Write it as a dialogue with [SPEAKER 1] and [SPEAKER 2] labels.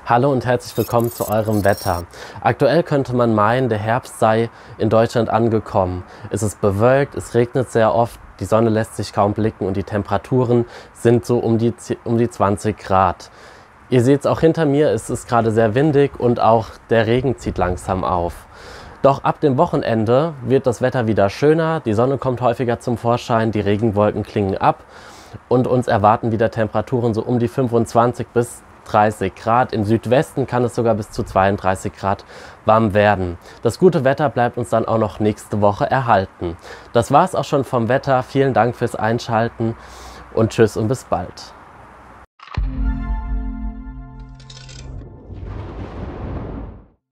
[SPEAKER 1] Hallo und herzlich willkommen zu eurem Wetter. Aktuell könnte man meinen, der Herbst sei in Deutschland angekommen. Es ist bewölkt, es regnet sehr oft, die Sonne lässt sich kaum blicken und die Temperaturen sind so um die 20 Grad. Ihr seht es auch hinter mir, es ist gerade sehr windig und auch der Regen zieht langsam auf. Doch ab dem Wochenende wird das Wetter wieder schöner, die Sonne kommt häufiger zum Vorschein, die Regenwolken klingen ab und uns erwarten wieder Temperaturen so um die 25 bis 30 Grad. Im Südwesten kann es sogar bis zu 32 Grad warm werden. Das gute Wetter bleibt uns dann auch noch nächste Woche erhalten. Das war es auch schon vom Wetter. Vielen Dank fürs Einschalten und tschüss und bis bald.